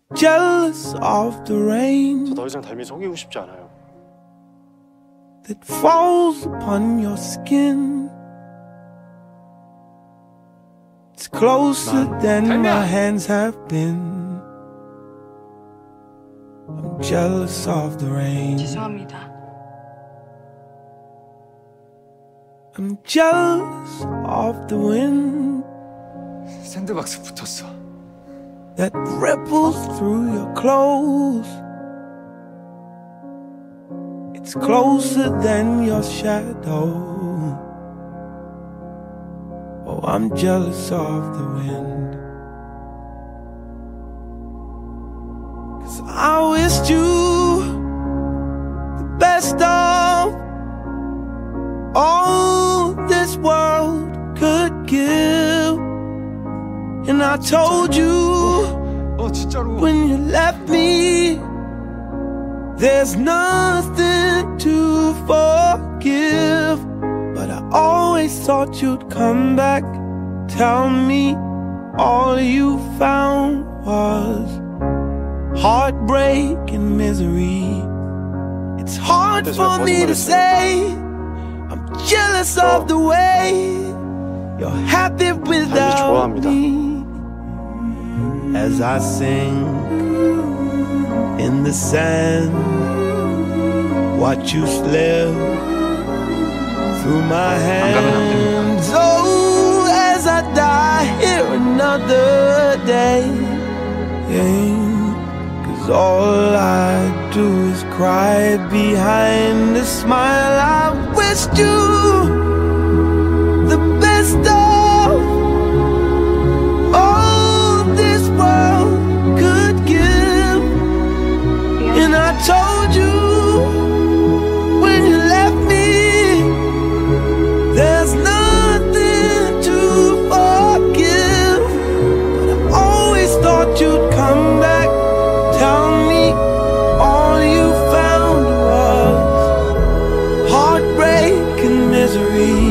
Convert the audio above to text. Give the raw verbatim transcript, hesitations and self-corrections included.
jealous of the rain 저 더 이상 닮이 속이고 싶지 않아요. that falls upon your skin. It's closer than my hands have been. I'm jealous of the rain. 죄송합니다. I'm jealous of the wind 샌드박스 붙었어. that ripples through your clothes. It's closer than your shadow. Oh, I'm jealous of the wind, 'cause I wished you the best of all this world could give. And I told you 어 진짜로. when you left me, there's nothing to forgive. But I always thought you'd come back, tell me all you found was heartbreak and misery. It's hard for me to say I'm jealous of the way you're happy without me. As I sink in the sand, watch you slip through my hands. Oh, as I die here another day, yeah, 'cause all I do is cry behind a smile. I wished you the best of all this world could give. And I told you when you left me, there's nothing to forgive. But I always thought you'd come back, tell me all you found was heartbreak and misery.